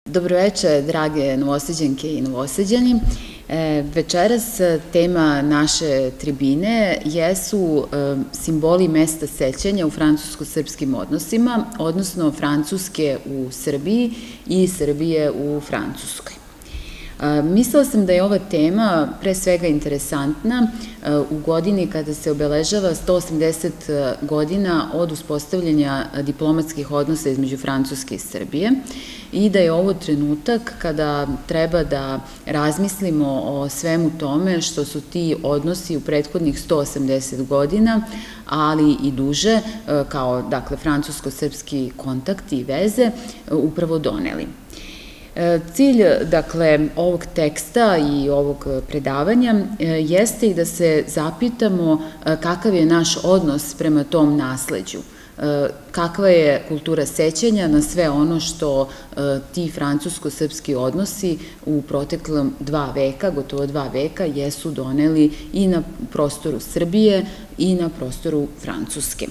Dobroveče, drage Novosađanke i Novosađani. Večeras tema naše tribine jesu simboli mesta sećanja u francusko-srpskim odnosima, odnosno Francuske u Srbiji i Srbije u Francuskoj. Mislila sam da je ova tema pre svega interesantna u godini kada se obeležava 180 godina od uspostavljanja diplomatskih odnosa između Francuske i Srbije i da je ovo trenutak kada treba da razmislimo o svemu tome što su ti odnosi u prethodnih 180 godina, ali i duže, kao dakle francusko-srpski kontakti i veze, upravo doneli. Cilj, dakle, ovog teksta i ovog predavanja jeste i da se zapitamo kakav je naš odnos prema tom nasleđu, kakva je kultura sećanja na sve ono što ti francusko-srpski odnosi u proteklom 2 veka, gotovo 2 veka, jesu doneli i na prostoru Srbije i na prostoru Francuske.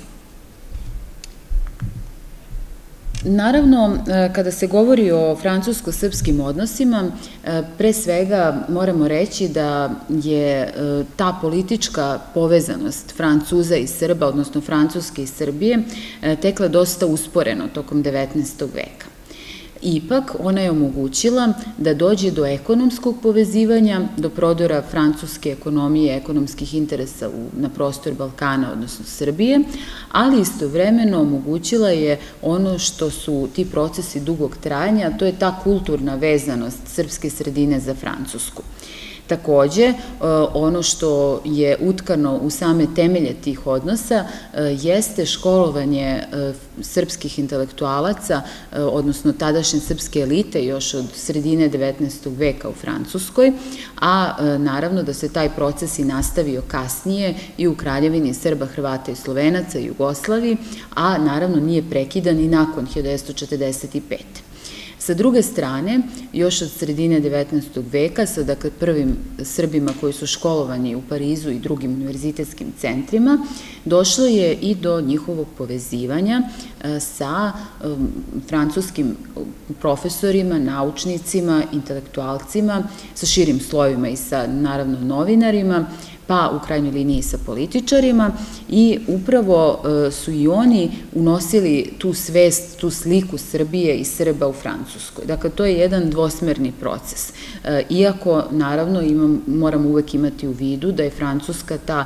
Naravno, kada se govori o francusko-srpskim odnosima, pre svega moramo reći da je ta politička povezanost Francuza i Srba, odnosno Francuske i Srbije, tekla dosta usporeno tokom 19. veka. Ipak, ona je omogućila da dođe do ekonomskog povezivanja, do prodora francuske ekonomije, ekonomskih interesa na prostor Balkana, odnosno Srbije, ali istovremeno omogućila je ono što su ti procesi dugog trajanja, a to je ta kulturna vezanost srpske sredine za Francusku. Takođe, ono što je utkano u same temelje tih odnosa jeste školovanje srpskih intelektualaca, odnosno tadašnje srpske elite još od sredine 19. veka u Francuskoj, a naravno da se taj proces i nastavio kasnije i u Kraljevini Srba, Hrvata i Slovenaca i Jugoslaviji, a naravno nije prekidan i nakon 1945. Sa druge strane, još od sredine 19. veka, sa dakle prvim Srbima koji su školovani u Parizu i drugim univerzitetskim centrima, došlo je i do njihovog povezivanja sa francuskim profesorima, naučnicima, intelektualcima, sa širim slojevima i sa, naravno, novinarima, pa u krajnjoj liniji sa političarima i upravo su i oni unosili tu svest, tu sliku Srbije i Srba u Francuskoj. Dakle, to je jedan dvosmerni proces. Iako, naravno, moramo uvek imati u vidu da je Francuska ta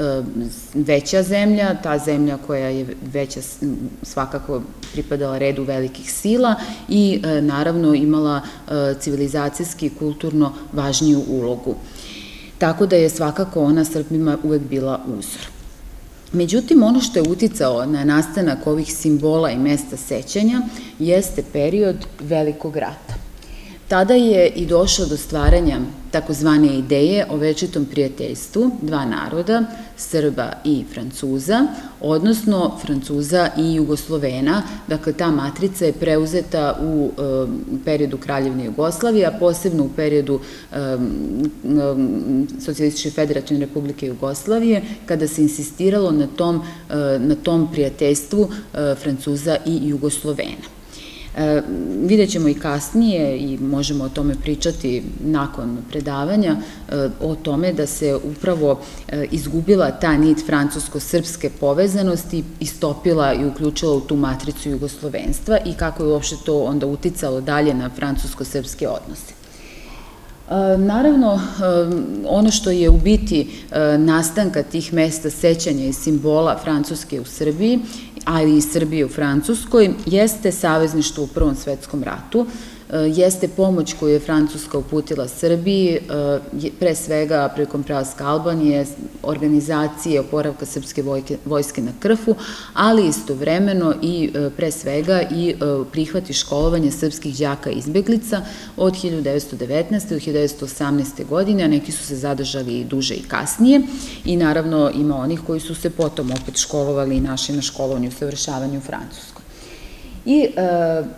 veća zemlja, ta zemlja koja je veća, svakako pripadala redu velikih sila i, naravno, imala civilizacijski i kulturno važniju ulogu. Tako da je svakako ona Srbima uvek bila uzor. Međutim, ono što je uticalo na nastanak ovih simbola i mesta sećanja jeste period Velikog rata. Tada je i došlo do stvaranja takozvane ideje o večitom prijateljstvu dva naroda, Srba i Francuza, odnosno Francuza i Jugoslovena. Dakle, ta matrica je preuzeta u periodu Kraljevine Jugoslavije, a posebno u periodu Socijalističke federativne republike Jugoslavije, kada se insistiralo na tom prijateljstvu Francuza i Jugoslovena. Vidjet ćemo i kasnije i možemo o tome pričati nakon predavanja, o tome da se upravo izgubila ta nit francusko-srpske povezanosti, istopila i uključila u tu matricu jugoslovenstva i kako je uopšte to onda uticalo dalje na francusko-srpske odnose. Naravno, ono što je u biti nastanka tih mesta sećanja i simbola Francuske u Srbiji, ali i Srbije u Francuskoj, jeste savezništvo u Prvom svetskom ratu, jeste pomoć koju je Francuska uputila Srbiji, pre svega prilikom prelaska Albanije, organizacije oporavka srpske vojske na Krfu, ali istovremeno i pre svega i prihvat i školovanje srpskih đaka i izbeglica od 1919. do 1918. godine, a neki su se zadržali i duže i kasnije i naravno ima onih koji su se potom opet školovali i našli na školovanju i usavršavanju u Francuskoj. I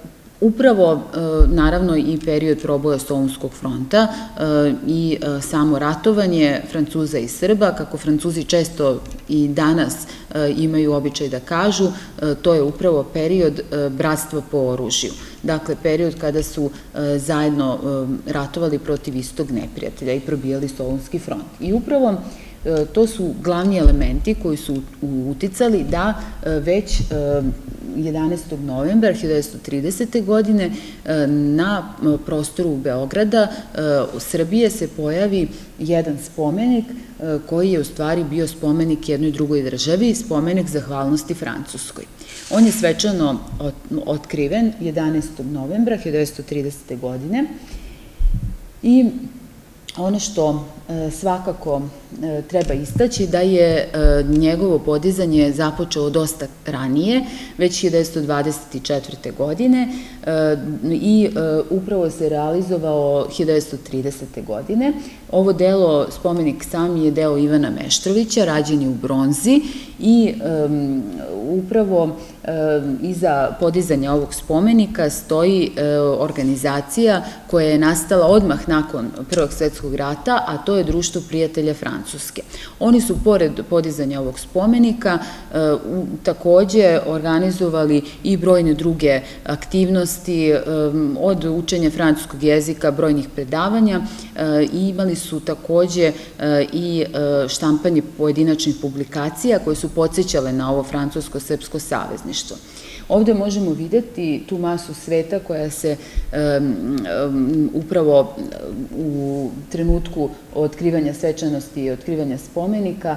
Upravo, naravno, i period proboja Solunskog fronta i samo ratovanje Francuza i Srba, kako Francuzi često i danas imaju običaj da kažu, to je upravo period bratstva po oružju. Dakle, period kada su zajedno ratovali protiv istog neprijatelja i probijali Solunski front. I upravo to su glavni elementi koji su uticali da već 11. novembra 1930. godine na prostoru Beograda Srbije se pojavi jedan spomenik koji je u stvari bio spomenik jednoj drugoj državi, spomenik zahvalnosti Francuskoj. On je svečano otkriven 11. novembra 1930. godine i ono što svakako treba istaći da je njegovo podizanje započeo dosta ranije, već 1924. godine i upravo se realizovao 1930. godine. Ovo delo, spomenik sam je deo Ivana Meštrovića, rađen je u bronzi i upravo iza podizanja ovog spomenika stoji organizacija koja je nastala odmah nakon Prvog svetskog rata, a to je Društvo prijatelja Francuske. Oni su, pored podizanja ovog spomenika, takođe organizovali i brojne druge aktivnosti, od učenja francuskog jezika, brojnih predavanja, i imali su takođe i štampanje pojedinačnih publikacija koje su podsjećale na ovo francusko-srpsko savezništvo. Ovde možemo videti tu masu sveta koja se upravo u trenutku otkrivanja svečanosti i otkrivanja spomenika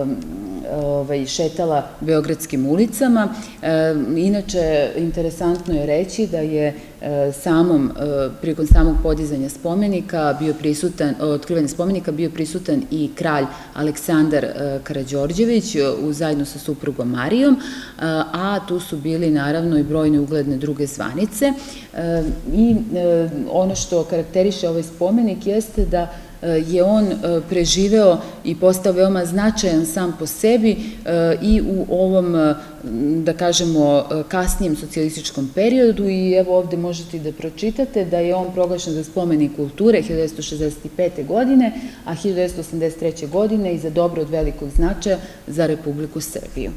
šetala beogradskim ulicama. Inače, interesantno je reći da je prilikom samog podizanja spomenika otkrivanja spomenika bio prisutan i kralj Aleksandar Karađorđević zajedno sa suprugom Marijom, a tu su bili naravno i brojne ugledne druge zvanice. I ono što karakteriše ovaj spomenik jeste da je on preživeo i postao veoma značajan sam po sebi i u ovom, da kažemo, kasnijem socijalističkom periodu, i evo ovde možete da pročitate da je on proglašen za spomenik kulture 1965. godine, a 1983. godine i za dobro od velikog značaja za Republiku Srbiju.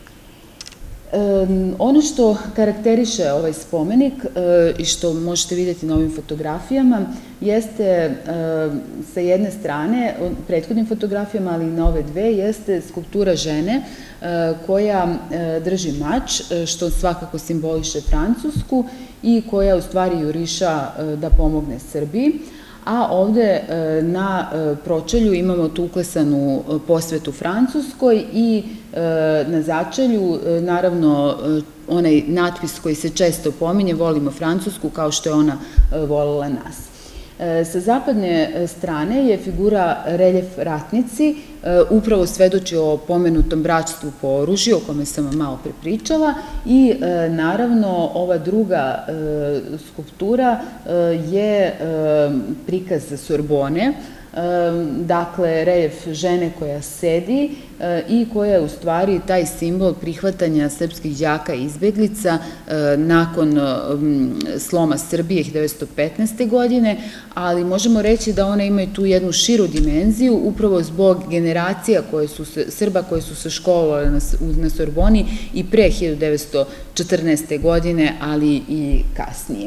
Ono što karakteriše ovaj spomenik i što možete vidjeti na ovim fotografijama jeste sa jedne strane, prethodnim fotografijama, ali i na ove dve, jeste skulptura žene koja drži mač, što svakako simboliše Francusku i koja u stvari juriša da pomogne Srbiji. A ovde na pročelju imamo tu uklesanu posvetu Francuskoj i na začelju, naravno, onaj natpis koji se često pominje, volimo Francusku kao što je ona volela nas. Sa zapadne strane je figura reljef ratnici, upravo svedoči o pomenutom bratstvu po oružju, o kome sam vam malo prepričala, i naravno ova druga skulptura je prikaz Sorbone, dakle reljef žene koja sedi i koja je u stvari taj simbol prihvatanja srpskih đaka i izbeglica nakon sloma Srbije 1915. godine, ali možemo reći da ona ima i tu jednu širu dimenziju upravo zbog generacija Srba koje su se školovali na Sorboni i pre 1914. godine, ali i kasnije.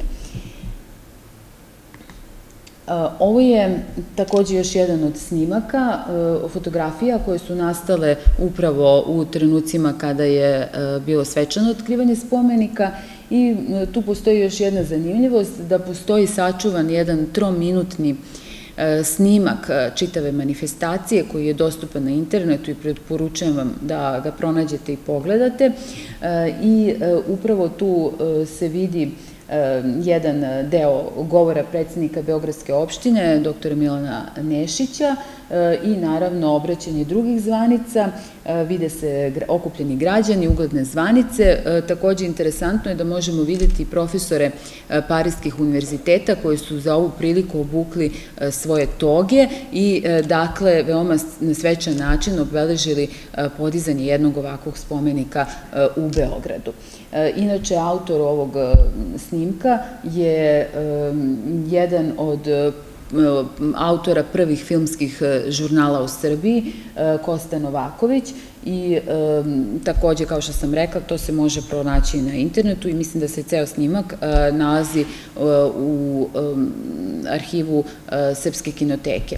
Ovo je takođe još jedan od snimaka, fotografija koje su nastale upravo u trenucima kada je bilo svečano otkrivanje spomenika, i tu postoji još jedna zanimljivost, da postoji sačuvan jedan trominutni snimak čitave manifestacije koji je dostupan na internetu i preporučujem vam da ga pronađete i pogledate, i upravo tu se vidi jedan deo govora predsednika Beogradske opštine, doktora Milana Nešića, i naravno obraćanje drugih zvanica, vide se okupljeni građani, ugledne zvanice. Takođe interesantno je da možemo videti profesore parijskih univerziteta koji su za ovu priliku obukli svoje toge i dakle veoma na svečan način obeležili podizanje jednog ovakvog spomenika u Beogradu. Inače, autor ovog snimka je jedan od autora prvih filmskih žurnala u Srbiji, Kosta Novaković, i takođe, kao što sam rekla, to se može pronaći na internetu i mislim da se ceo snimak nalazi u arhivu Srpske kinoteke.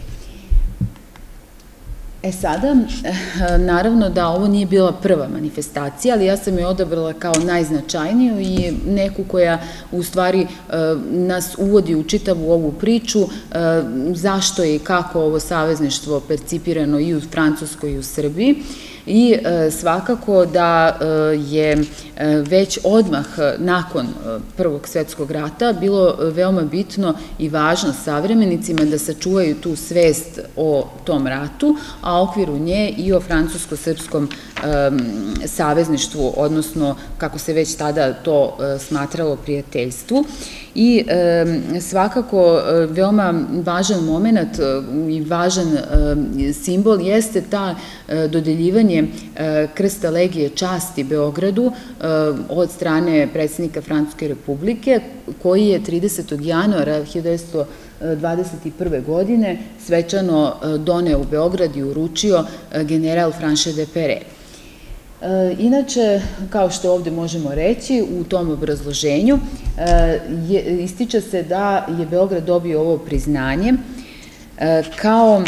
Sada, naravno da ovo nije bila prva manifestacija, ali ja sam je odabrala kao najznačajniju i neku koja u stvari nas uvodi u čitavu ovu priču, zašto je i kako ovo savezništvo percipirano i u Francuskoj i u Srbiji. I svakako da je već odmah nakon Prvog svetskog rata bilo veoma bitno i važno savremenicima da sačuvaju tu svest o tom ratu, a u okviru nje i o francusko-srpskom savezništvu, odnosno kako se već tada to smatralo prijateljstvu. I svakako veoma važan moment i važan simbol jeste ta dodeljivanje krsta Legije časti Beogradu od strane predsjednika Francuske republike, koji je 30. januara 1921. godine svečano doneo u Beograd i uručio general Franche de Pere. Inače, kao što ovde možemo reći, u tom obrazloženju ističe se da je Beograd dobio ovo priznanje kao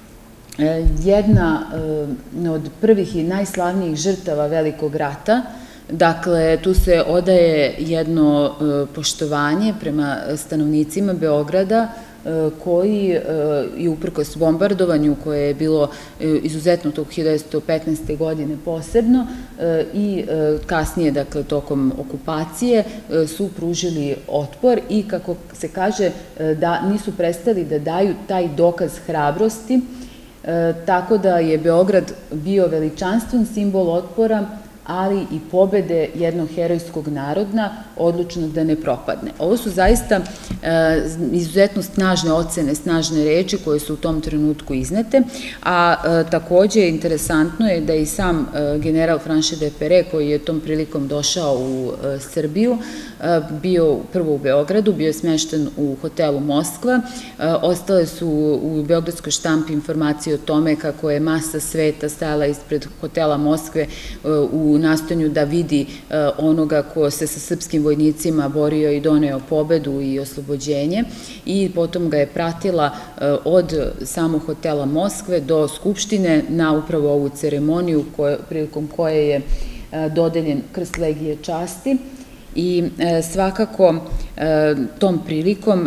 jedna od prvih i najslavnijih žrtava Velikog rata. Dakle, tu se odaje jedno poštovanje prema stanovnicima Beograda, koji i uprkos bombardovanju koje je bilo izuzetno tog 1915. godine posebno i kasnije, dakle, tokom okupacije su pružili otpor i, kako se kaže, da nisu prestali da daju taj dokaz hrabrosti, tako da je Beograd bio veličanstven simbol otpora, ali i pobede jednog herojskog naroda, odlučnog da ne propadne. Ovo su zaista izuzetno snažne ocene, snažne reči koje su u tom trenutku iznete, a takođe interesantno je da i sam general Franche de Pere, koji je tom prilikom došao u Srbiju, bio prvo u Beogradu, bio je smešten u hotelu Moskva. Ostale su u beogradskoj štampi informacije o tome kako je masa sveta stajala ispred hotela Moskve u nastojanju da vidi onoga ko se sa srpskim vojnicima borio i doneo pobedu i oslobođenje, i potom ga je pratila od samog hotela Moskve do Skupštine na upravo ovu ceremoniju prilikom koje je dodeljen krst Legije časti. I svakako tom prilikom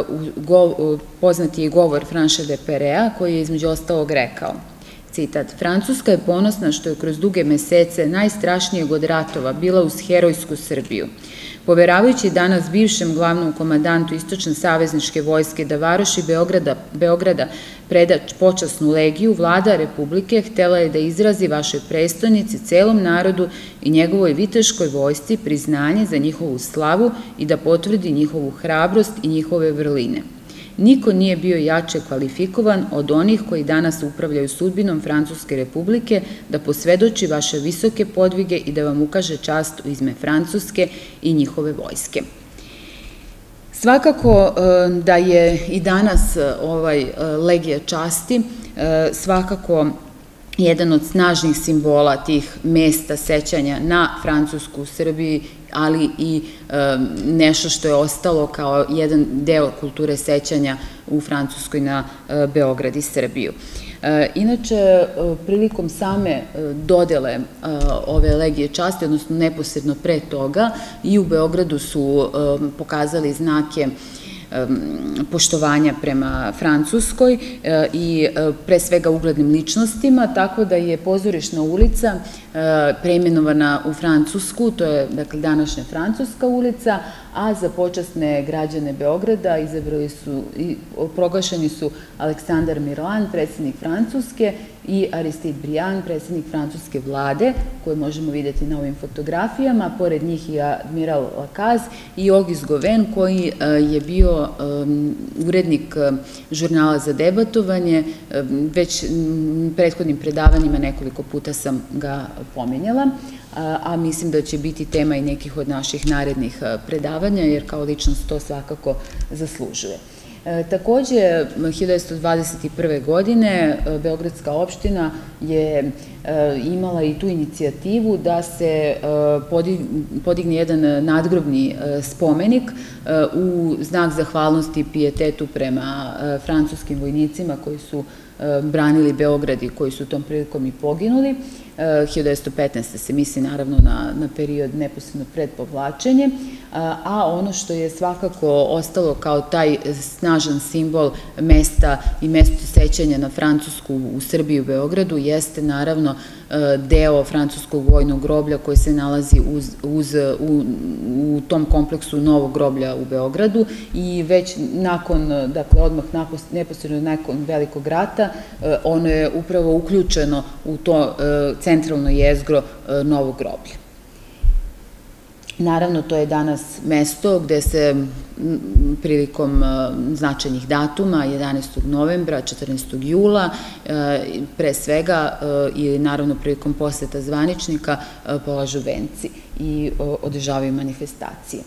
poznat je i govor Franche de Perea, koji je između ostalog rekao, citat: "Francuska je ponosna što je kroz duge mesece najstrašnijeg od ratova bila uz herojsku Srbiju. Poveravajući danas bivšem glavnom komandantu Istočne savezničke vojske da varoši Beograda preda počasnu legiju, vlada Republike htela je da izrazi vašoj prestonici, celom narodu i njegovoj viteškoj vojsci priznanje za njihovu slavu i da potvrdi njihovu hrabrost i njihove vrline. Niko nije bio jače kvalifikovan od onih koji danas upravljaju sudbinom Francuske republike da posvedoči vaše visoke podvige i da vam ukaže čast u ime Francuske i njihove vojske." Svakako da je i danas ovaj Legija časti svakako jedan od snažnih simbola tih mesta sećanja na Francusku u Srbiji, ali i nešto što je ostalo kao jedan deo kulture sećanja u Francuskoj na Beograd i Srbiju. Inače, prilikom same dodele ove Legije časti, odnosno neposredno pre toga, i u Beogradu su pokazali znake poštovanja prema Francuskoj i pre svega uglednim ličnostima, tako da je Pozorišna ulica preimenovana u Francusku, to je dakle današnja Francuska ulica, a za počasne građane Beograda proglašeni su Aleksandar Mirlan, predsjednik Francuske, i Aristide Briand, predsjednik francuske vlade, koje možemo vidjeti na ovim fotografijama, pored njih i admiral Lacaze i Auguste Gauvin, koji je bio urednik žurnala za debatovanje. Već prethodnim predavanjima nekoliko puta sam ga pominjala, a mislim da će biti tema i nekih od naših narednih predavanja, jer kao ličnost to svakako zaslužuje. Takođe, 1921. godine Beogradska opština je imala i tu inicijativu da se podigne jedan nadgrobni spomenik u znak zahvalnosti i pijetetu prema francuskim vojnicima koji su branili Beograd i koji su tom prilikom i poginuli. 1915. se misli naravno na period neposredno pred povlačenje, a ono što je svakako ostalo kao taj snažan simbol mesta i mesto sećanja na Francusku u Srbiji u Beogradu jeste naravno deo francuskog vojnog groblja koji se nalazi u tom kompleksu novog groblja u Beogradu i već nakon, dakle odmah neposredno nakon Velikog rata, ono je upravo uključeno u to centralno jezgro novog groblja. Naravno, to je danas mesto gde se prilikom značajnih datuma, 11. novembra, 14. jula, pre svega i naravno prilikom poseta zvaničnika, polažu venci i održavaju manifestacije.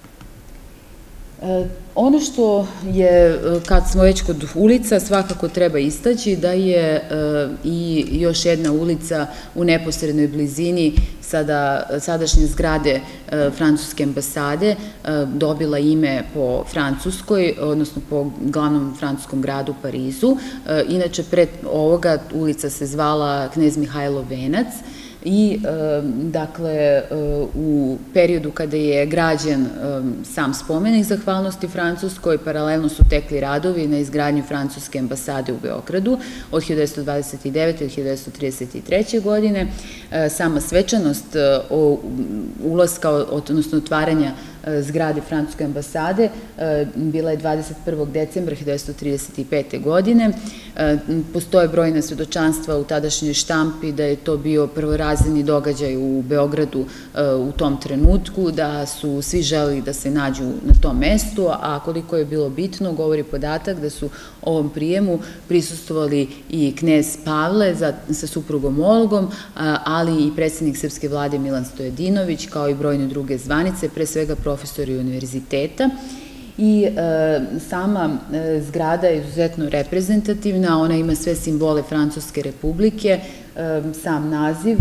Ono što je, kad smo već kod ulica, svakako treba istaći da je i još jedna ulica u neposrednoj blizini sadašnje zgrade francuske ambasade dobila ime po Francuskoj, odnosno po glavnom francuskom gradu Parizu. Inače, pre ovoga ulica se zvala Knez Mihajlov venac. I, dakle, u periodu kada je građen sam spomenik zahvalnosti Francuskoj, paralelno su tekli radovi na izgradnju francuske ambasade u Beogradu od 1929. do 1933. godine. Sama svečanost ulaska, odnosno otvaranja zgrade francuske ambasade bila je 21. decembra 1935. godine. Postoje brojne svedočanstva u tadašnjoj štampi da je to bio prvorazredni događaj u Beogradu u tom trenutku, da su svi želeli da se nađu na tom mestu, a koliko je bilo bitno govori podatak da su ovom prijemu prisustvovali i knez Pavle sa suprugom Olgom, ali i predsjednik srpske vlade Milan Stojadinović, kao i brojne druge zvanice, pre svega profesori univerziteta. I sama zgrada je izuzetno reprezentativna, ona ima sve simbole Francuske republike, sam naziv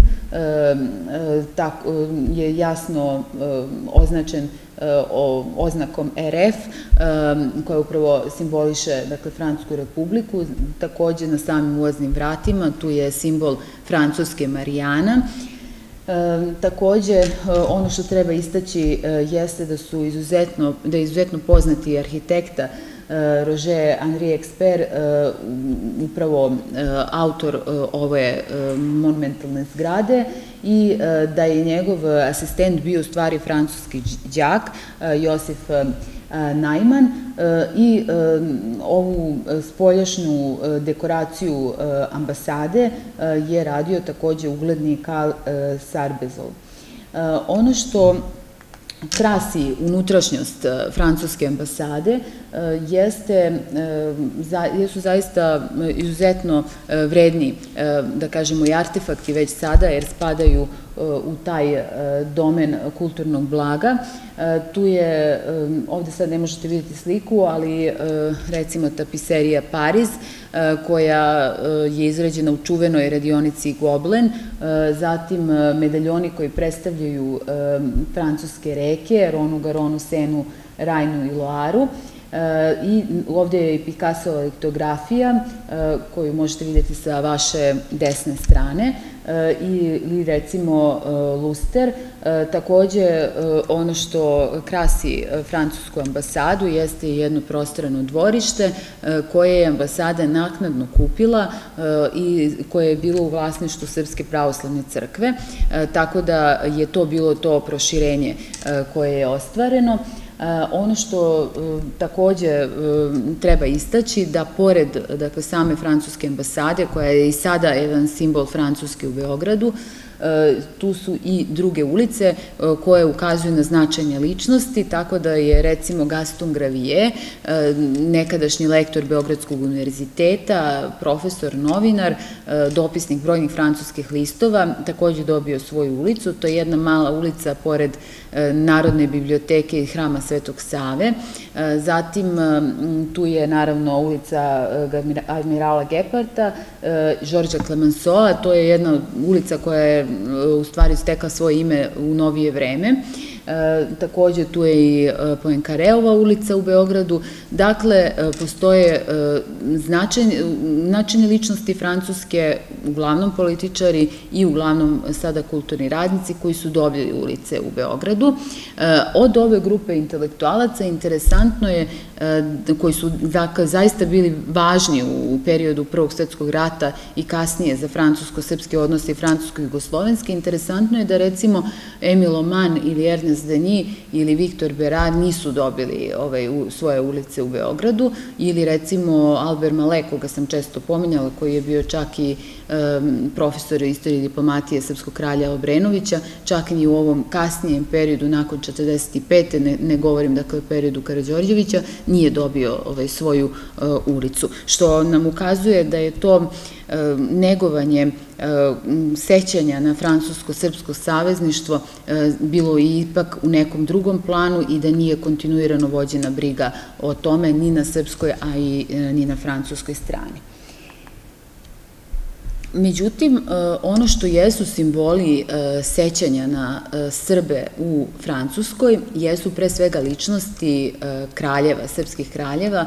je jasno označen oznakom RF, koja upravo simboliše, dakle, Francusku republiku. Takođe, na samim ulaznim vratima tu je simbol Francuske Marijana. Takođe, ono što treba istaći jeste da je izuzetno poznati arhitekta Roger Henri Expert, upravo autor ove monumentalne zgrade, i da je njegov asistent bio u stvari francuski đak Josif Najman, i ovu spoljašnju dekoraciju ambasade je radio takođe ugledni Karl Sarbezol. Ono što krasi unutrašnjost francuske ambasade jesu zaista izuzetno vredni, da kažemo, i artefakti već sada, jer spadaju u taj domen kulturnog blaga. Tu je, ovde sad ne možete vidjeti sliku, ali recimo tapiserija Pariz, koja je izrađena u čuvenoj radionici Goblen, zatim medaljoni koji predstavljaju francuske reke, Ronu, Garonu, Senu, Rajnu i Loaru. I ovde je i Picassova litografija koju možete vidjeti sa vaše desne strane, ili recimo luster. Takođe, ono što krasi francusku ambasadu jeste jedno prostrano dvorište koje je ambasada naknadno kupila i koje je bilo u vlasništvu Srpske pravoslavne crkve, tako da je to bilo to proširenje koje je ostvareno. Ono što takođe treba istaći da pored same francuske ambasade, koja je i sada jedan simbol Francuske u Beogradu, tu su i druge ulice koje ukazuju na značajne ličnosti, tako da je recimo Gaston Gravier, nekadašnji lektor Beogradskog univerziteta, profesor, novinar, dopisnik brojnih francuskih listova, takođe dobio svoju ulicu. To je jedna mala ulica pored Narodne biblioteke i Hrama Svetog Save. Zatim tu je naravno ulica Admirala Geparta, Žorža Clemenceaua, to je jedna ulica koja je u stvari stekla svoje ime u novije vreme. Takođe tu je i Poincareova ulica u Beogradu. Dakle, postoje značajne ličnosti Francuske, uglavnom političari i uglavnom sada kulturni radnici koji su dobili ulice u Beogradu. Od ove grupe intelektualaca interesantno je, koji su zaista bili važni u periodu Prvog svetskog rata i kasnije za francusko-srpske odnose i francusko-jugoslovenske, interesantno je da recimo Emile Oman ili Ernest Denis ili Viktor Berard nisu dobili svoje ulice u Beogradu, ili recimo Albert Malek, koga sam često pominjala, koji je bio čak i profesor istorije i diplomatije srpskog kralja Obrenovića, čak i u ovom kasnijem periodu nakon 1945. ne govorim dakle o periodu Karađorđevića, nije dobio svoju ulicu, što nam ukazuje da je to negovanje sećanja na francusko-srpsko savezništvo bilo ipak u nekom drugom planu i da nije kontinuirano vođena briga o tome ni na srpskoj, a i ni na francuskoj strani. Međutim, ono što jesu simboli sećanja na Srbe u Francuskoj jesu pre svega ličnosti kraljeva, srpskih kraljeva,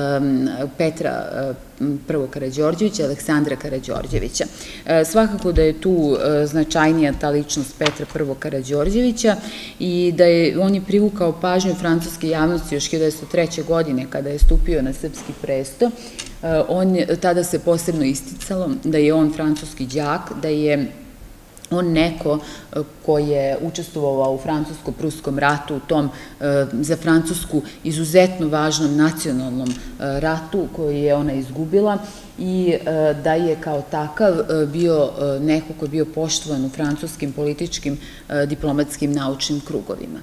Petra I. Karađorđevića, Aleksandra Karađorđevića. Svakako da je tu značajnija ta ličnost Petra I. Karađorđevića i da je on je privukao pažnju francuske javnosti još 1903. godine kada je stupio na srpski presto. Tada se posebno isticalo da je on francuski đak, da je on neko ko je učestvovao u francusko-pruskom ratu, u tom za Francusku izuzetno važnom nacionalnom ratu koji je ona izgubila i da je kao takav bio neko ko je bio poštovan u francuskim političkim, diplomatskim, naučnim krugovima.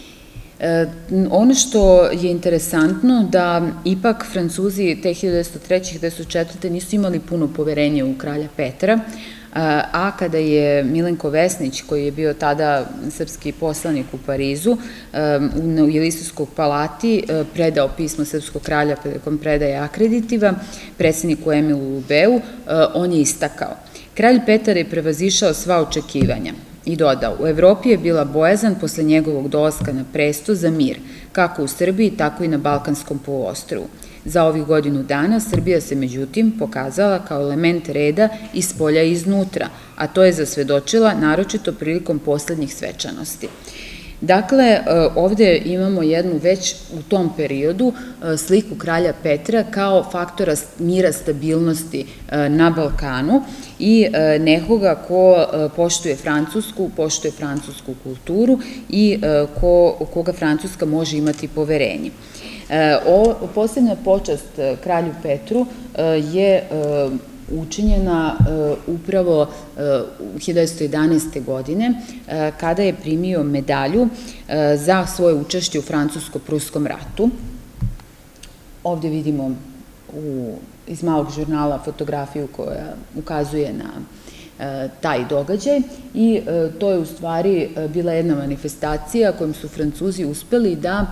Ono što je interesantno da ipak Francuzi te 1903. i 1904. nisu imali puno poverenja u kralja Petra, a kada je Milenko Vesnić, koji je bio tada srpski poslanik u Parizu, u Jelisejskoj palati predao pismo srpskog kralja prilikom predaje akreditiva predsedniku Emilu Lubeu, on je istakao: kralj Petar je prevazišao sva očekivanja. I dodao, u Evropi je bila bojazan posle njegovog dolaska na presto za mir, kako u Srbiji, tako i na Balkanskom poluostrvu. Za ovih godinu dana Srbija se međutim pokazala kao element reda iz spolja i iznutra, a to je zasvedočila naročito prilikom poslednjih svečanosti. Dakle, ovde imamo jednu već u tom periodu sliku kralja Petra kao faktora mira, stabilnosti na Balkanu i nekoga ko poštuje francusku kulturu i koga Francuska može imati poverenje. Posebna počast kralju Petru je učinjena upravo 1911. godine, kada je primio medalju za svoje učešće u francusko-pruskom ratu. Ovde vidimo iz malog žurnala fotografiju koja ukazuje na taj događaj i to je u stvari bila jedna manifestacija kojom su Francuzi uspeli da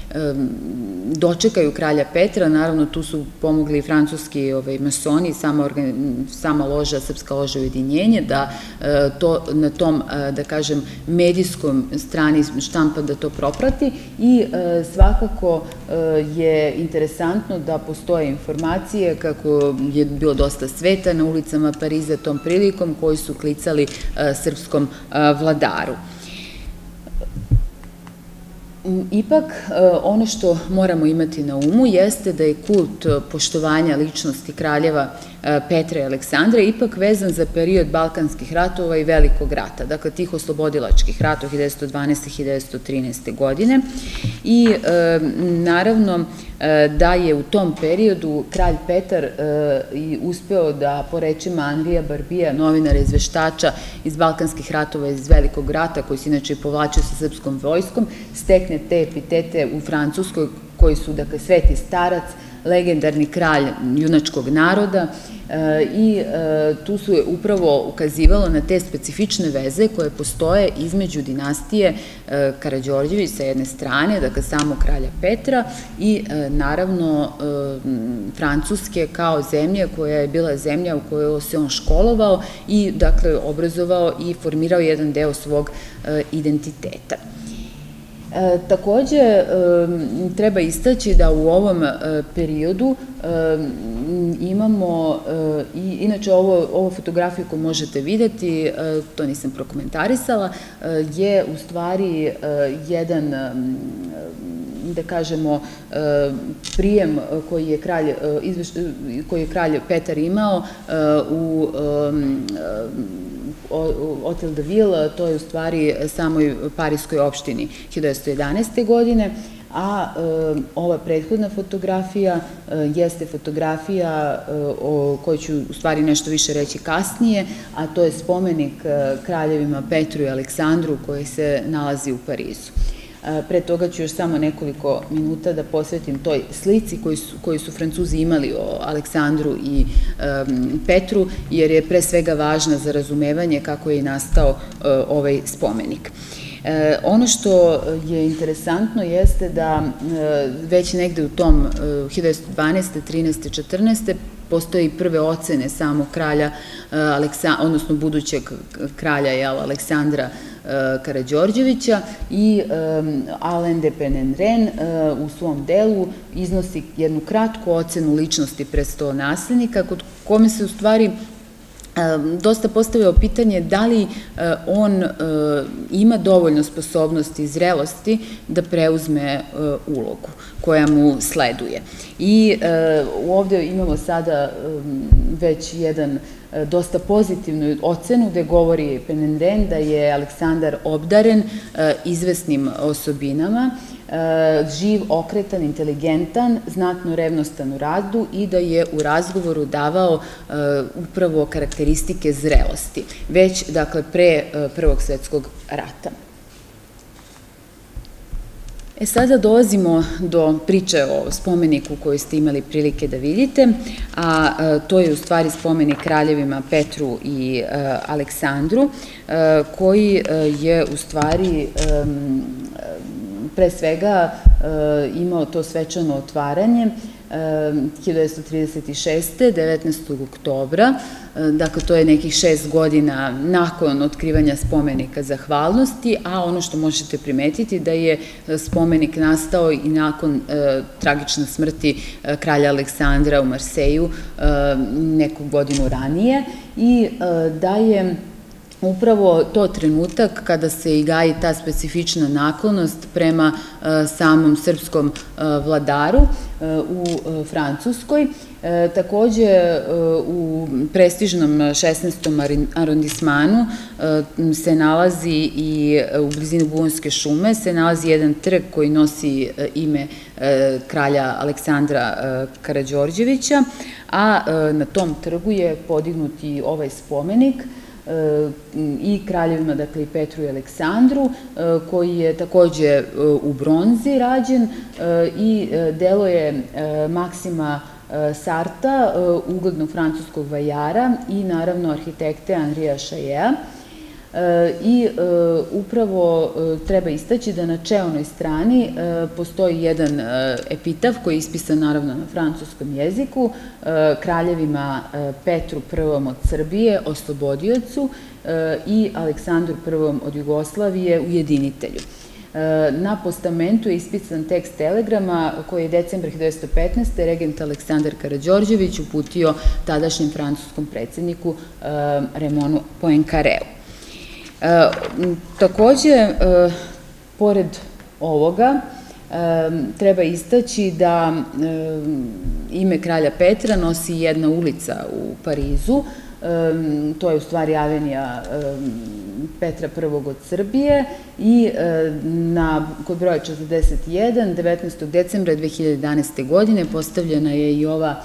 dočekaju kralja Petra. Naravno, tu su pomogli francuski masoni, sama loža, Srpska loža ujedinjenje, da na tom, da kažem, medijskom strani štampa da to proprati i svakako je interesantno da postoje informacije kako je bilo dosta sveta na ulicama Pariza tom prilikom koji su klicali srpskom vladaru. Ipak, ono što moramo imati na umu jeste da je kult poštovanja ličnosti kraljeva Petra i Aleksandra ipak vezan za period Balkanskih ratova i Velikog rata, dakle tih oslobodilačkih ratova 1912. i 1913. godine i naravno da je u tom periodu kralj Petar uspeo da, po rečima Anrija Barbija, novinara izveštača iz Balkanskih ratova iz Velikog rata, koji se inače povlačio sa srpskom vojskom, stekne te epitete u Francuskoj koji su, dakle, Sveti starac, legendarni kralj junačkog naroda i tu su upravo ukazivalo na te specifične veze koje postoje između dinastije Karađorđević sa jedne strane, dakle samog kralja Petra i naravno Francuske kao zemlje koja je bila zemlja u kojoj se on školovao i dakle obrazovao i formirao jedan deo svog identiteta. Takođe, treba istaći da u ovom periodu imamo, inače ovo fotografiju koju možete videti, to nisam prokomentarisala, je u stvari jedan, da kažemo, prijem koji je kralj Petar imao u Hotel de Ville, to je u stvari samoj parijskoj opštini 1911. godine, a ova prethodna fotografija jeste fotografija o kojoj ću u stvari nešto više reći kasnije, a to je spomenik kraljevima Petru i Aleksandru koji se nalazi u Parizu. Pre toga ću još samo nekoliko minuta da posvetim toj slici koju su Francuzi imali o Aleksandru i Petru, jer je pre svega važna za razumevanje kako je nastao ovaj spomenik. Ono što je interesantno jeste da već negde u tom 1912. 13. 14. postoje i prve ocene samog kralja, odnosno budućeg kralja Aleksandra Karađorđevića i Alain de Penendren u svom delu iznosi jednu kratku ocenu ličnosti prestolonaslednika, kod kome se u stvari dosta postavljao pitanje da li on ima dovoljno sposobnosti i zrelosti da preuzme ulogu koja mu sleduje. I ovde imamo sada već jedan dosta pozitivnu ocenu gde govori Penendren da je Aleksandar obdaren izvesnim osobinama, živ, okretan, inteligentan, znatno revnostan u radu i da je u razgovoru davao upravo karakteristike zrelosti, već, dakle, pre Prvog svetskog rata. Sada dolazimo do priče o spomeniku koju ste imali prilike da vidite, a to je u stvari spomenik kraljevima Petru i Aleksandru, koji je u stvari pre svega imao to svečano otvaranje 1936. 19. oktobra, dakle to je nekih 6 godina nakon otkrivanja spomenika zahvalnosti, a ono što možete primetiti da je spomenik nastao i nakon tragične smrti kralja Aleksandra u Marseju neku godinu ranije i da je upravo to trenutak kada se i gaji ta specifična naklonost prema samom srpskom vladaru u Francuskoj. Takođe, u prestižnom 16. arondismanu se nalazi i u blizini Boulogne šume se nalazi jedan trg koji nosi ime kralja Aleksandra Karađorđevića, a na tom trgu je podignut i ovaj spomenik i kraljevima, dakle i Petru i Aleksandru, koji je takođe u bronzi rađen i delo je Maksima Sarta, uglednog francuskog vajara i naravno arhitekte Anrija Šajea. I upravo treba istaći da na čelnoj strani postoji jedan epitaf koji je ispisan naravno na francuskom jeziku, kraljevima Petru I od Srbije, oslobodiocu, i Aleksandru I od Jugoslavije, ujedinitelju. Na postamentu je ispisan tekst telegrama koji je decembra 1915. regent Aleksandar Karađorđević uputio tadašnjem francuskom predsedniku Raimonu Poincareu. Takođe, pored ovoga, treba istaći da ime kralja Petra nosi jedna ulica u Parizu, to je u stvari avenija Petra I od Srbije i kod broja 41, 19. decembra 2011. godine postavljena je i ova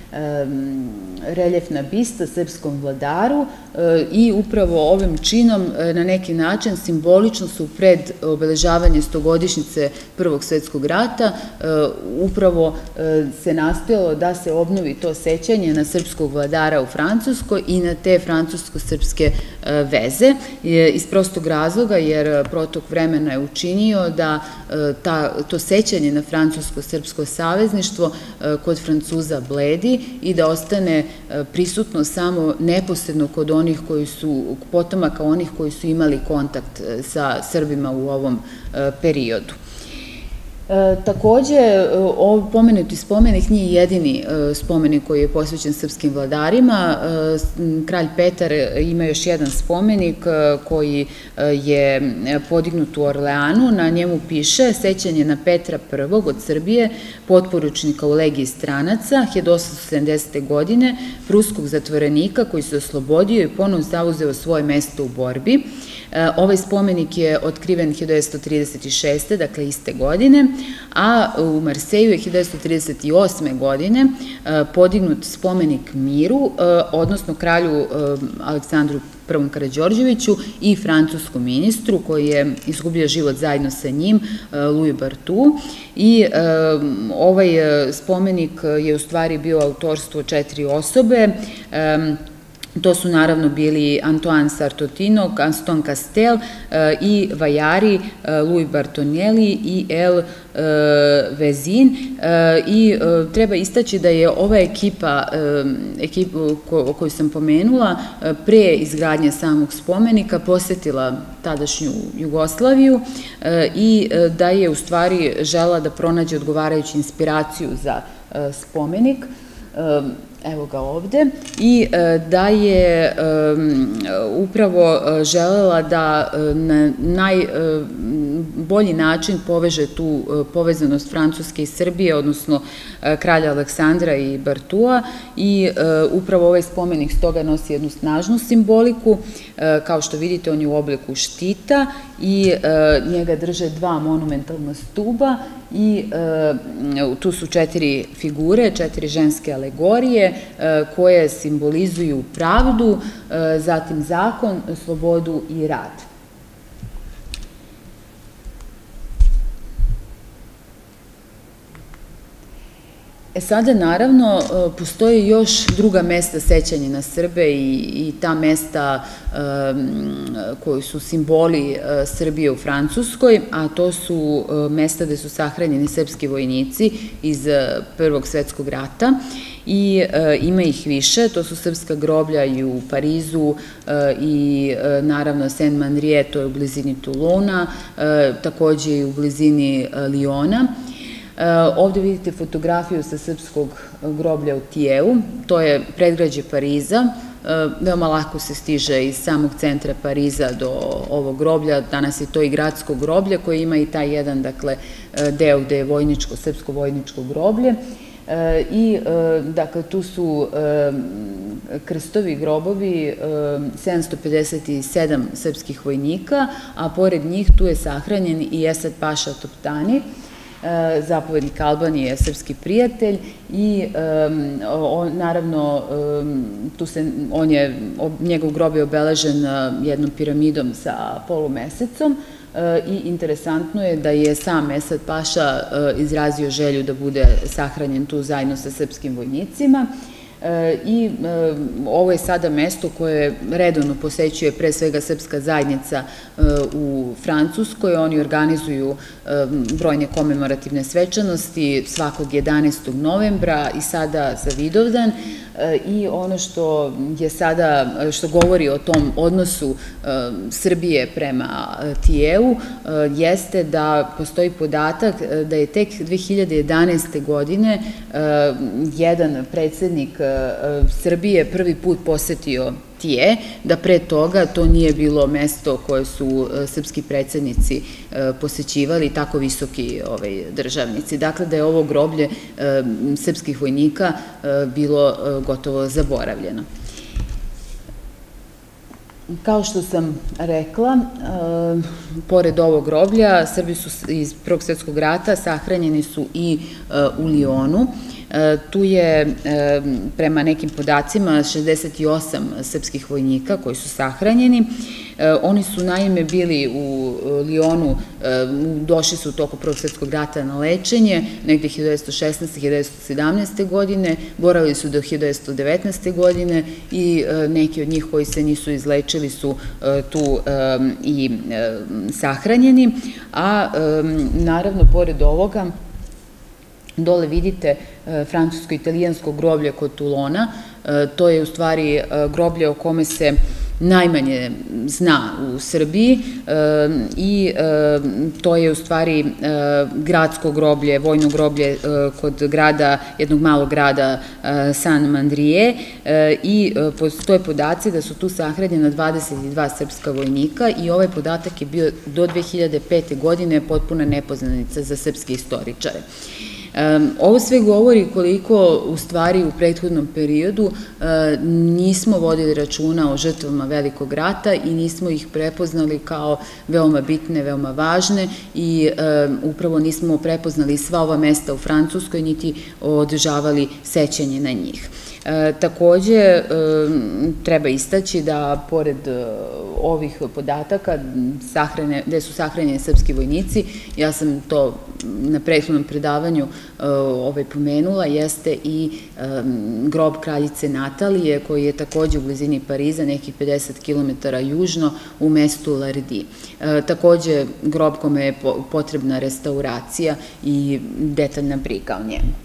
reljefna bista srpskom vladaru i upravo ovim činom na neki način simbolično su pred obeležavanje 100-godišnjice Prvog svetskog rata upravo se nastojalo da se obnovi to sećanje na srpskog vladara u Francuskoj i na te francusko-srpske veze iz prostog razloga jer protok vremena je učinio da to sećanje na francusko-srpsko savezništvo kod Francuza bledi i da ostane prisutno samo neposredno kod onih koji su, potomaka onih koji su imali kontakt sa Srbima u ovom periodu. Takođe, pomenuti spomenik nije jedini spomenik koji je posvećen srpskim vladarima. Kralj Petar ima još jedan spomenik koji je podignut u Orleanu. Na njemu piše sećanje na Petra I od Srbije, potporučnika u legiji stranaca, 1870. godine, pruskog zatvorenika koji se oslobodio i ponovno zauzeo svoje mesto u borbi. Ovaj spomenik je otkriven 1936. dakle iste godine, a u Marseju je 1938. godine podignut spomenik miru, odnosno kralju Aleksandru I. Karađorđeviću i francuskom ministru koji je izgubio život zajedno sa njim, Louis Barthou. I ovaj spomenik je u stvari bio autorstvo 4 osobe. To su naravno bili Antoine Sartotino, Gaston Castel i vajari Louis Bartonelli i El Vezin i treba istaći da je ova ekipa koju sam pomenula pre izgradnje samog spomenika posetila tadašnju Jugoslaviju i da je u stvari žela da pronađe odgovarajuću inspiraciju za spomenik. Evo ga ovde, i da je upravo želela da na najbolji način poveže tu povezanost Francuske i Srbije, odnosno kralja Aleksandra i Bartua, i upravo ovaj spomenik stoga nosi jednu snažnu simboliku. Kao što vidite, on je u obliku štita i njega drže 2 monumentalna stuba i tu su 4 figure, 4 ženske alegorije koje simbolizuju pravdu, zatim zakon, slobodu i rad. Sada, naravno, postoje još druga mesta sećanja na Srbe i ta mesta koji su simboli Srbije u Francuskoj, a to su mesta gde su sahranjeni srpski vojnici iz Prvog svetskog rata i ima ih više. To su srpska groblja i u Parizu i naravno Saint-Mandrier, to je u blizini Toulona, takođe i u blizini Liona. Ovde vidite fotografiju sa srpskog groblja u Tijeu, to je predgrađe Pariza, veoma lako se stiže iz samog centra Pariza do ovog groblja. Danas je to i gradsko groblje koje ima i taj jedan, dakle, deo gde je srpsko vojničko groblje. I, dakle, tu su krstovi grobovi 757 srpskih vojnika, a pored njih tu je sahranjen i Esad Paša Toptani, zapovednik Albanije, srpski prijatelj, i naravno njegov grob je obeležen jednom piramidom sa polumesecom i interesantno je da je sam Esad Paša izrazio želju da bude sahranjen tu zajedno sa srpskim vojnicima. I ovo je sada mesto koje redovno posećuje pre svega srpska zajednica u Francuskoj. Oni organizuju brojne komemorativne svečanosti svakog 11. novembra i sada za Vidovdan. I ono što je sada, što govori o tom odnosu Srbije prema Tijeu, jeste da postoji podatak da je tek 2011. godine jedan predsednik Srbije prvi put posetio je da pre toga to nije bilo mesto koje su srpski predsednici posećivali, tako visoki državnici. Dakle, da je ovo groblje srpskih vojnika bilo gotovo zaboravljeno. Kao što sam rekla, pored ovog groblja, Srbi su iz Prvog svjetskog rata sahranjeni su i u Lionu. Tu je, prema nekim podacima, 68 srpskih vojnika koji su sahranjeni. Oni su naime bili u Lionu, došli su u toku Prvog svjetskog rata na lečenje, negde 1916. 1917. godine, boravili su do 1919. godine i neki od njih koji se nisu izlečili su tu i sahranjeni, a naravno, pored ovoga, dole vidite francusko-italijansko groblje kod Tulona. To je u stvari groblje o kome se najmanje zna u Srbiji i to je u stvari gradsko groblje, vojno groblje kod grada, jednog malog grada Saint-Mandrier, i postoje podaci da su tu sahranjena 22 srpska vojnika i ovaj podatak je bio do 2005. godine potpuna nepoznanica za srpske istoričare. Ovo sve govori koliko u stvari u prethodnom periodu nismo vodili računa o žrtvama Velikog rata i nismo ih prepoznali kao veoma bitne, veoma važne i upravo nismo prepoznali sva ova mesta u Francuskoj niti održavali sećanje na njih. Takođe, treba istaći da pored ovih podataka gde su sahranjeni srpski vojnici, ja sam to na prethodnom predavanju pomenula, jeste i grob kraljice Natalije, koji je takođe u blizini Pariza, nekih 50 km južno, u mestu Lardy. Takođe, grob kome je potrebna restauracija i detaljna briga o njemu.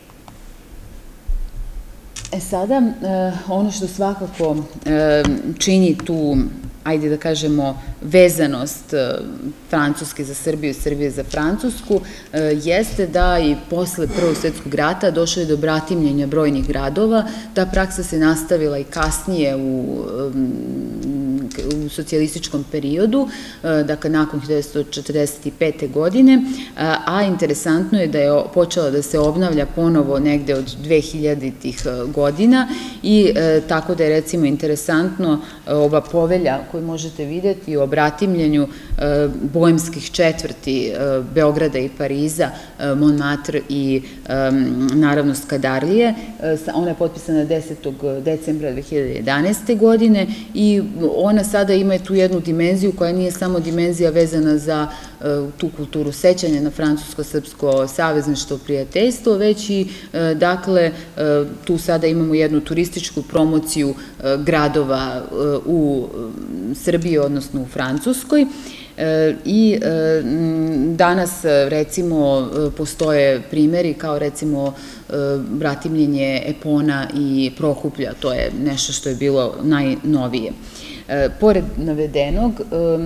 Sada, ono što svakako čini tu, ajde da kažemo, vezanost Francuske za Srbiju i Srbije za Francusku, jeste da i posle Prvog svjetskog rata došlo je do bratimljenja brojnih gradova. Ta praksa se nastavila i kasnije u socijalističkom periodu, dakle nakon 1945. godine, a interesantno je da je počela da se obnavlja ponovo negde od 2000-ih godina i tako da je recimo interesantno ova povelja koju možete videti o bratimljenju boemskih četvrti Beograda i Pariza, Montmartre i naravno Skadarlije. Ona je potpisana 10. decembra 2011. godine i ona sada ima tu jednu dimenziju koja nije samo dimenzija vezana za tu kulturu sećanja na francusko-srpsko savezništvo, prijateljstvo, već i, dakle, tu sada imamo jednu turističku promociju gradova u Srbiji, odnosno u Francuskoj. I danas, recimo, postoje primeri kao, recimo, bratimljenje Epona i Prokuplja, to je nešto što je bilo najnovije. Pored navedenog,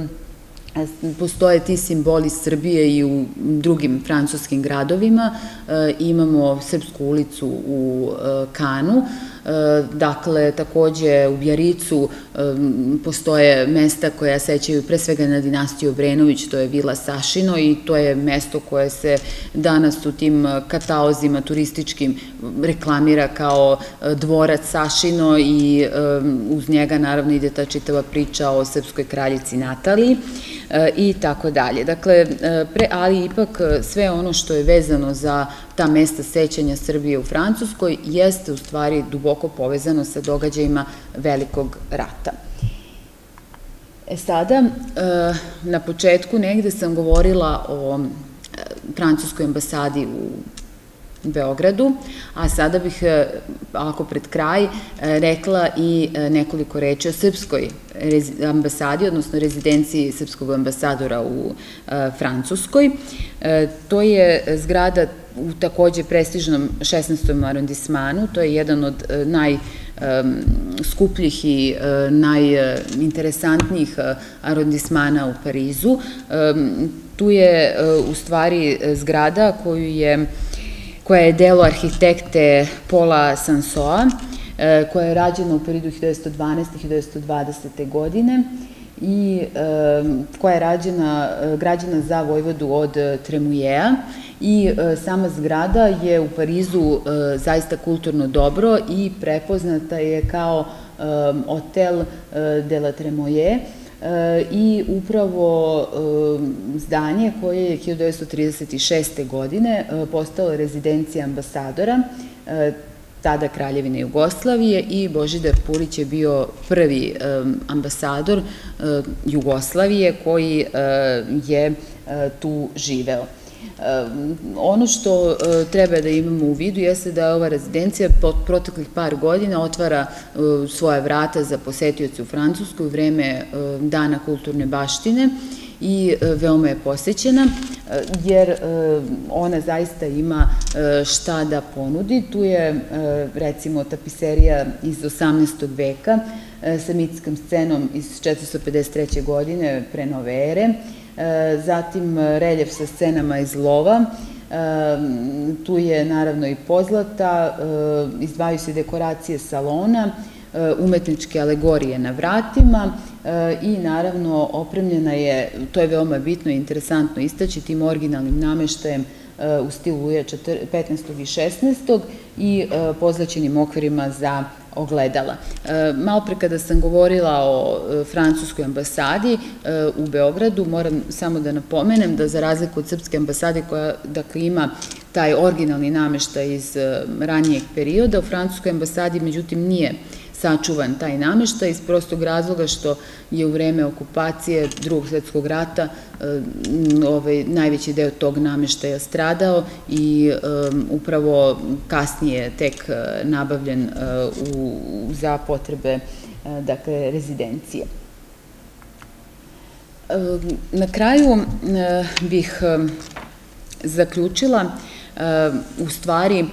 postoje ti simboli Srbije i u drugim francuskim gradovima. Imamo Srpsku ulicu u Kanu, dakle, takođe u Bjaricu postoje mesta koja sećaju pre svega na dinastiju Obrenović, to je Vila Sašino i to je mesto koje se danas u tim katalozima turističkim reklamira kao dvorac Sašino i uz njega naravno ide ta čitava priča o srpskoj kraljici Nataliji i tako dalje. Dakle, ali ipak sve ono što je vezano za ta mesta sećanja Srbije u Francuskoj jeste u stvari duboko povezano sa događajima Velikog rata. Sada, na početku negde sam govorila o francuskoj ambasadi u Beogradu, a sada bih, ako pred kraj, rekla i nekoliko reči o srpskoj ambasadi, odnosno rezidenciji srpskog ambasadora u Francuskoj. To je zgrada u takođe prestižnom 16. arondismanu, to je jedan od najskupljih i najinteresantnijih arondismana u Parizu. Tu je u stvari zgrada koju je koja je delo arhitekte Paula Sansoa, koja je rađena u periodu 1912-1920. godine i koja je građena za vojvodu od Tremujeja, i sama zgrada je u Parizu zaista kulturno dobro i prepoznata je kao Hotel de la Tremoje, i upravo zdanje koje je 1936. godine postalo rezidencija ambasadora tada Kraljevine Jugoslavije, i Božidar Purić je bio prvi ambasador Jugoslavije koji je tu živeo. Ono što treba da imamo u vidu jeste da ova rezidencija proteklih par godina otvara svoja vrata za posetioce u Francuskoj u vreme Dana kulturne baštine i veoma je posećena, jer ona zaista ima šta da ponudi. Tu je, recimo, tapiserija iz 18. veka sa mitskom scenom iz 453. godine pre nove ere, zatim reljef sa scenama iz lova, tu je naravno i pozlata, izdvajaju se dekoracije salona, umetničke alegorije na vratima i naravno opremljena je, to je veoma bitno i interesantno istaći, tim originalnim nameštajem u stilu Luja 15. i 16. i pozlaćenim okvirima za ogledala. Malopre kada sam govorila o francuskoj ambasadi u Beogradu, moram samo da napomenem da za razliku od srpske ambasade koja, dakle, ima taj originalni nameštaj iz ranijeg perioda, u francuskoj ambasadi međutim nije sačuvan taj nameštaj iz prostog razloga što je u vreme okupacije Drugog svjetskog rata najveći deo tog nameštaja stradao i upravo kasnije tek nabavljen za potrebe, dakle, rezidencije. Na kraju bih zaključila u stvari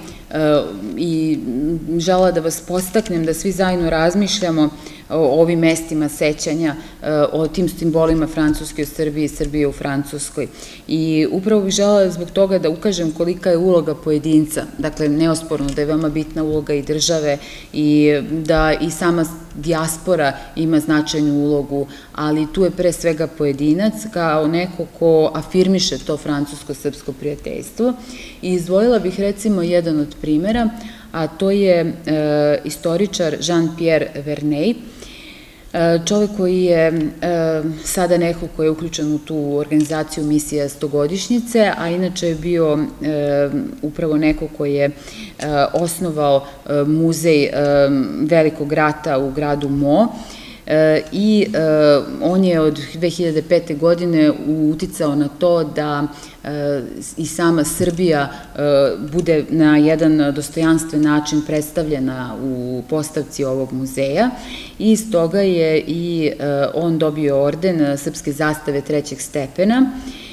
i želela da vas podstaknem da svi zajedno razmišljamo o ovim mestima sećanja, o tim simbolima Francuske u Srbiji i Srbije u Francuskoj. I upravo bih želela zbog toga da ukažem kolika je uloga pojedinca, dakle neosporno da je veoma bitna uloga i države i da i sama dijaspora ima značajnu ulogu, ali tu je pre svega pojedinac kao neko ko afirmiše to francusko-srpsko prijateljstvo. I izdvojila bih recimo jedan od primera, a to je istoričar Jean-Pierre Verneuil, čovek koji je sada neko koji je uključen u tu organizaciju misija 100-godišnjice, a inače je bio upravo neko koji je osnovao muzej Velikog rata u gradu Meaux, i on je od 2005. godine uticao na to da i sama Srbija bude na jedan dostojanstven način predstavljena u postavci ovog muzeja, i iz toga je i on dobio orden Srpske zastave 3. stepena.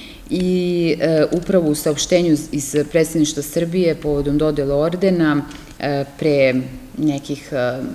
I upravo u saopštenju iz Predsjedništva Srbije povodom dodele ordena pre nekih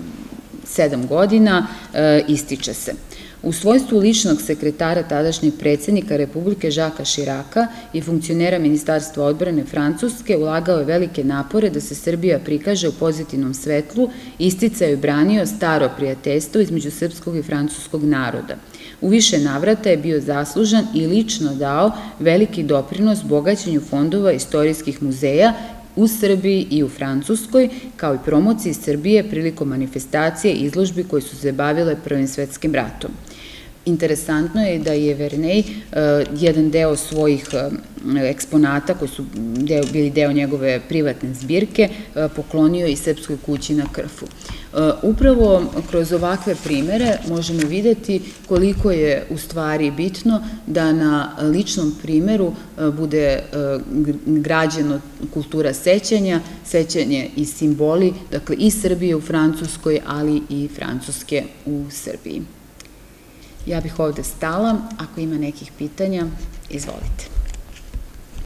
7 godina ističe se: u svojstvu ličnog sekretara tadašnjeg predsjednika Republike Žaka Širaka i funkcionera Ministarstva odbrane Francuske ulagao je velike napore da se Srbija prikaže u pozitivnom svetlu, isticao i branio staro prijateljstvo između srpskog i francuskog naroda. U više navrata je bio zaslužan i lično dao veliki doprinos bogaćenju fondova istorijskih muzeja u Srbiji i u Francuskoj, kao i promociji Srbije prilikom manifestacije i izložbi koje su se bavile Prvim svetskim ratom. Interesantno je da je Verneuil jedan deo svojih eksponata, koji su bili deo njegove privatne zbirke, poklonio i Srpskoj kući na Krfu. Upravo kroz ovakve primere možemo videti koliko je u stvari bitno da na ličnom primeru bude građeno kultura sećanja, sećanje i simboli, dakle i Srbije u Francuskoj, ali i Francuske u Srbiji. Ja bih ovde stala, ako ima nekih pitanja, izvolite.